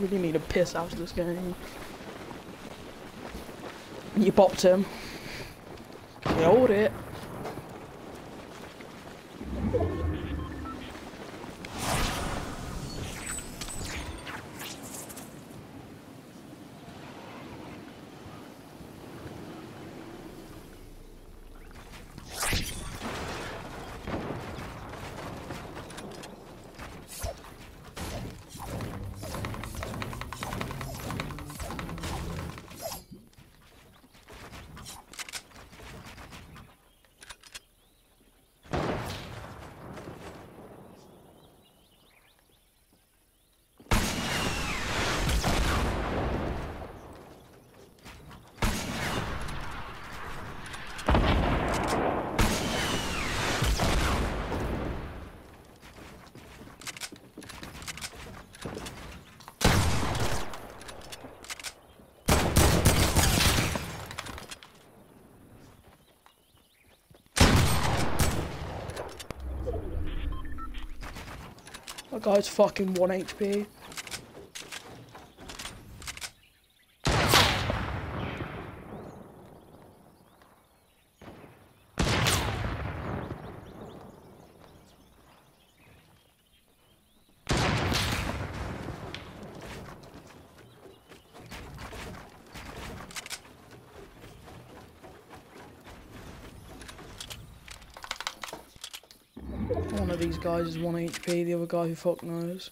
really need a piss out of this game. You popped him. Hold it. That guy's fucking 1 HP. One of these guys is 1 HP, the other guy who fuck knows.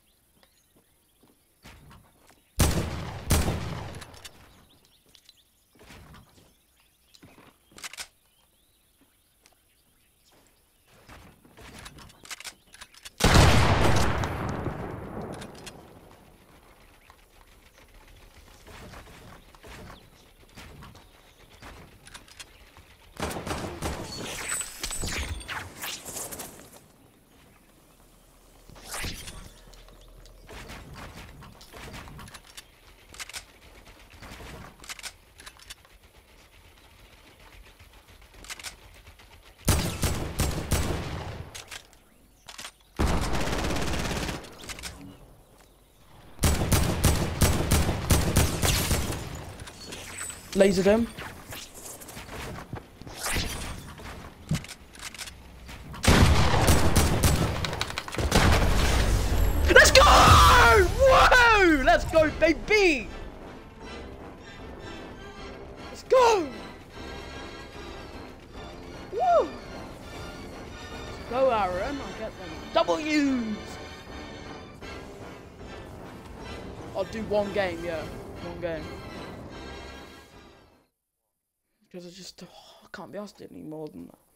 Lasered him. Let's go! Whoa! Let's go, baby! Let's go! Woo! Go, Aaron. I'll get them. W's! I'll do one game, yeah. One game. Because I just, I can't be asked any more than that.